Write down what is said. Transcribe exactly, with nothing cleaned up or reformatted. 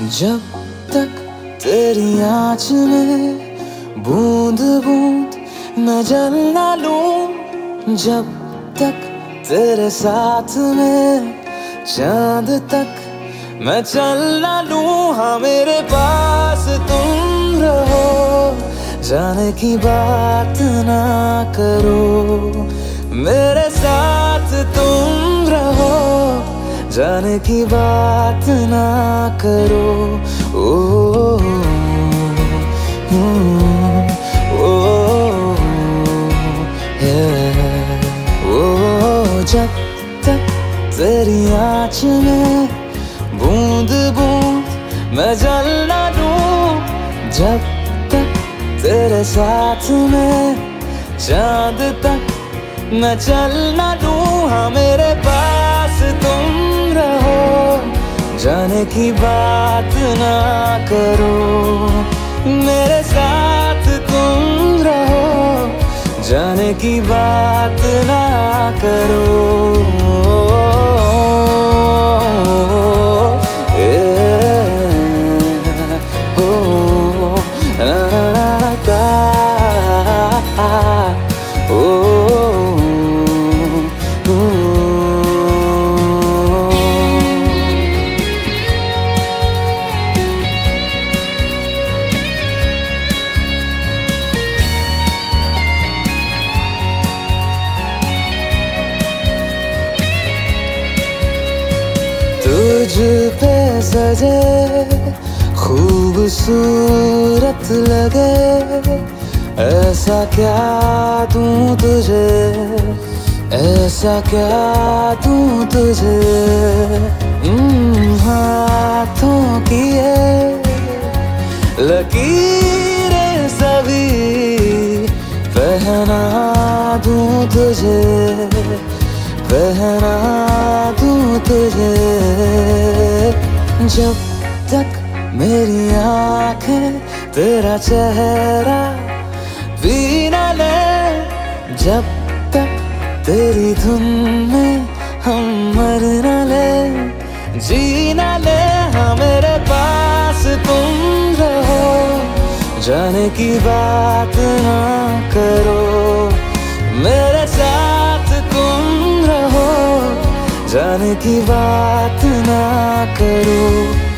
जब तक तेरी आँच में बूंद बूंद मैं जल ना लूं, जब तक तेरे साथ में चांद तक मैं चल ना लूं। हाँ मेरे पास तुम रहो, जाने की बात ना करो, मेरे साथ तुम रहो, जाने की बात ना करो। ओ, ओ, ओ, ओ, जब तक तेरी आँच में बूंद बूंद मैं जल ना लूं, जब तक तेरे साथ में चांद तक मैं चल ना लूं। हाँ मेरे पास तुम रहो, जाने की बात ना करो, मेरे साथ तुम रहो, जाने की बात ना करो। तुझ पे सजे खूबसूरत लगे, ऐसा क्या दूं तुझे, ऐसा क्या दूं तुझे। हाथों की ये लकीरें सभी पहना दूं तुझे, पहना दूं तुझे। जब तक मेरी आंखें तेरा चेहरा भी ना ले, जब तक तेरी धुन में हम मर ना ले, जी ना ले। हाँ मेरे पास तुम रहो, जाने की बात ना करो, मेरे साथ तुम रहो, जाने की बात ना करो।